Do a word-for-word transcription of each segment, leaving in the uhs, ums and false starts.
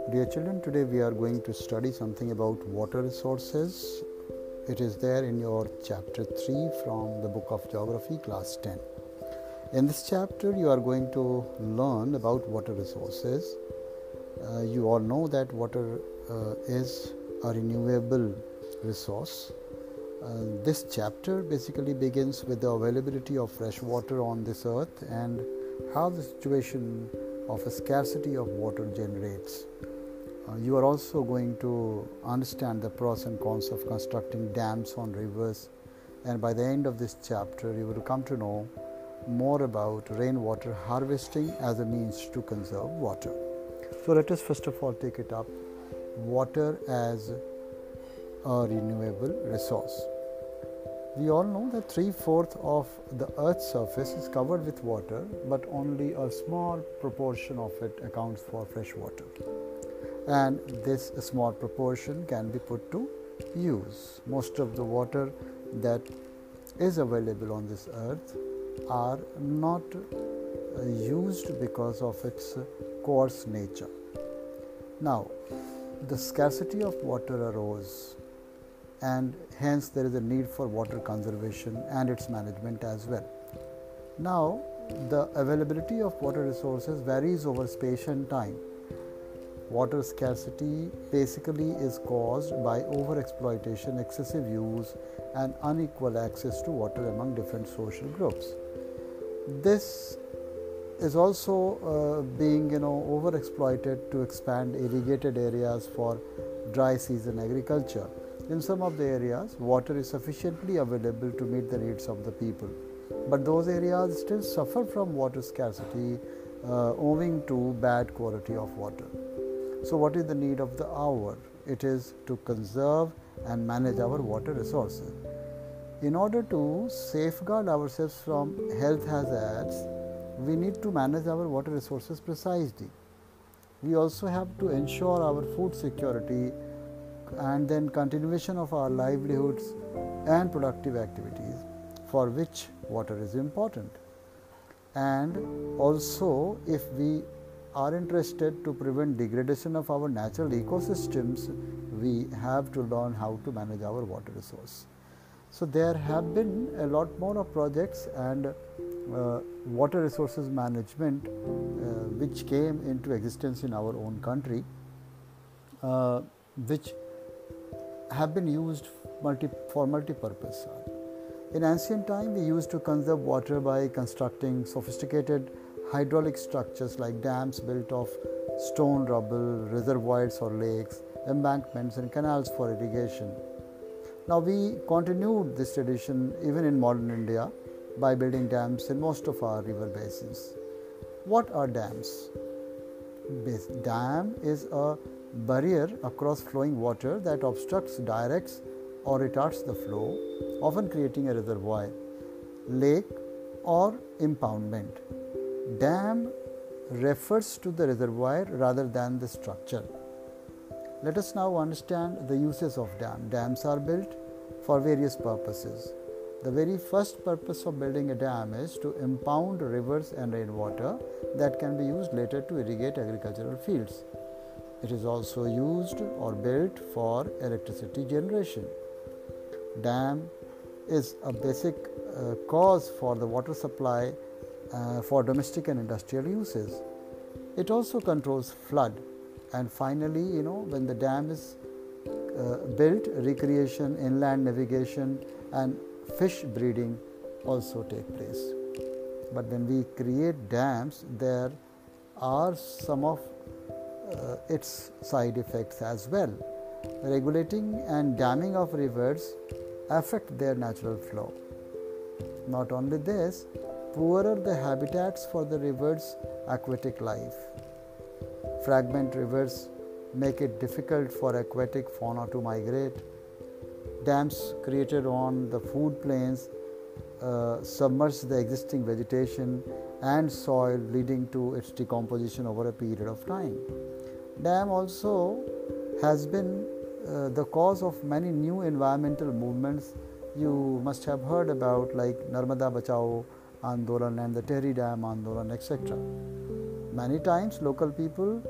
Dear children, today we are going to study something about water resources. It is there in your chapter three from the book of Geography, class ten. In this chapter, you are going to learn about water resources. Uh, you all know that water uh, is a renewable resource. Uh, this chapter basically begins with the availability of fresh water on this earth and how the situation of a scarcity of water generates. Uh, you are also going to understand the pros and cons of constructing dams on rivers, and by the end of this chapter you will come to know more about rainwater harvesting as a means to conserve water. So let us first of all take it up, water as a renewable resource. We all know that three-fourths of the earth's surface is covered with water, but only a small proportion of it accounts for fresh water. And this small proportion can be put to use. Most of the water that is available on this earth are not used because of its coarse nature. Now, the scarcity of water arose, and hence there is a need for water conservation and its management as well. Now, the availability of water resources varies over space and time. Water scarcity basically is caused by overexploitation, excessive use, and unequal access to water among different social groups. This is also uh, being you know overexploited to expand irrigated areas for dry season agriculture. In some of the areas, water is sufficiently available to meet the needs of the people, but those areas still suffer from water scarcity uh, owing to bad quality of water. So what is the need of the hour? It is to conserve and manage our water resources. In order to safeguard ourselves from health hazards, we need to manage our water resources precisely. We also have to ensure our food security and then continuation of our livelihoods and productive activities, for which water is important. And also, if we are interested to prevent degradation of our natural ecosystems, we have to learn how to manage our water resource. So there have been a lot more of projects and uh, water resources management uh, which came into existence in our own country, uh, which have been used multi, for multi-purpose. In ancient time, we used to conserve water by constructing sophisticated hydraulic structures like dams built of stone rubble, reservoirs or lakes, embankments and canals for irrigation. Now we continued this tradition even in modern India by building dams in most of our river basins. What are dams? Dam is a barrier across flowing water that obstructs, directs or retards the flow, often creating a reservoir, lake or impoundment. Dam refers to the reservoir rather than the structure. Let us now understand the uses of dam. Dams are built for various purposes. The very first purpose of building a dam is to impound rivers and rainwater that can be used later to irrigate agricultural fields. It is also used or built for electricity generation. Dam is a basic uh, cause for the water supply uh, for domestic and industrial uses. It also controls flood. And finally, you know, when the dam is uh, built, recreation, inland navigation and fish breeding also take place. But when we create dams, there are some of uh, its side effects as well. Regulating and damming of rivers affect their natural flow. Not only this, poorer the habitats for the river's aquatic life. Fragment rivers make it difficult for aquatic fauna to migrate. Dams created on the food plains uh, submerge the existing vegetation and soil, leading to its decomposition over a period of time. Dam also has been uh, the cause of many new environmental movements you must have heard about, like Narmada Bachao Andolan and the Tehri Dam Andolan, et cetera. Many times local people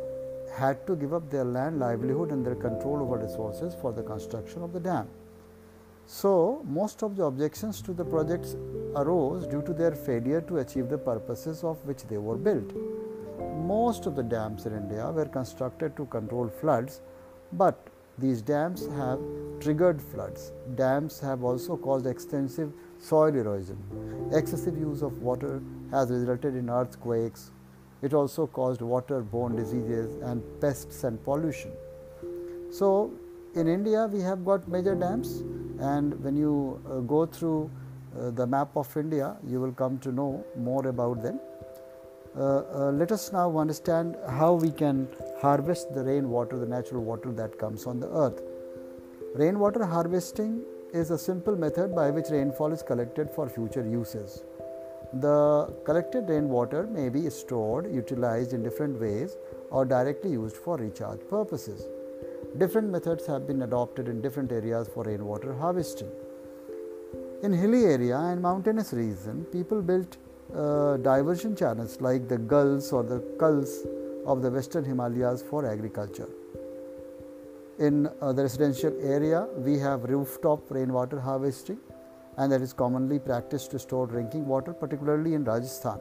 had to give up their land, livelihood and their control over resources for the construction of the dam. So, most of the objections to the projects arose due to their failure to achieve the purposes of which they were built. Most of the dams in India were constructed to control floods, but these dams have triggered floods. Dams have also caused extensive soil erosion. Excessive use of water has resulted in earthquakes. It also caused water-borne diseases and pests and pollution. So, in India, we have got major dams, and when you uh, go through uh, the map of India, you will come to know more about them. Uh, uh, let us now understand how we can harvest the rainwater, the natural water that comes on the earth. Rainwater harvesting is a simple method by which rainfall is collected for future uses. The collected rainwater may be stored, utilized in different ways, or directly used for recharge purposes. Different methods have been adopted in different areas for rainwater harvesting. In hilly area and mountainous region, people built uh, diversion channels like the gulls or the kulls of the western Himalayas for agriculture. In uh, the residential area, we have rooftop rainwater harvesting, and that is commonly practiced to store drinking water, particularly in Rajasthan.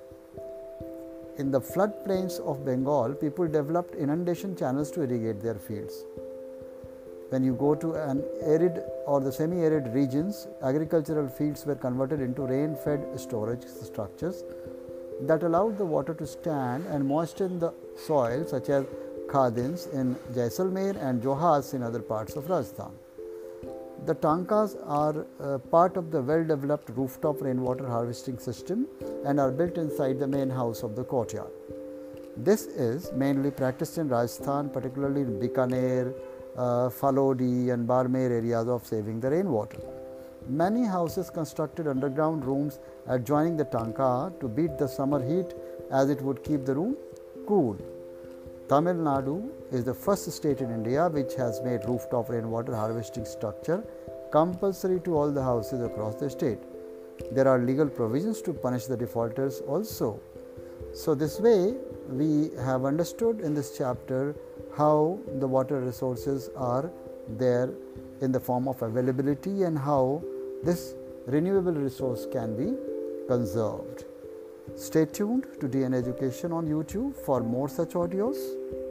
In the floodplains of Bengal, people developed inundation channels to irrigate their fields. When you go to an arid or the semi-arid regions, agricultural fields were converted into rain-fed storage structures that allowed the water to stand and moisten the soil, such as Khadins in Jaisalmer and Johas in other parts of Rajasthan. The tankas are uh, part of the well-developed rooftop rainwater harvesting system and are built inside the main house of the courtyard. This is mainly practiced in Rajasthan, particularly in Bikaner, uh, Falodi and Barmer areas of saving the rainwater. Many houses constructed underground rooms adjoining the tanka to beat the summer heat, as it would keep the room cool. Tamil Nadu is the first state in India which has made rooftop rainwater harvesting structure compulsory to all the houses across the state. There are legal provisions to punish the defaulters also. So this way we have understood in this chapter how the water resources are there in the form of availability and how this renewable resource can be conserved. Stay tuned to D N Education on YouTube for more such audios.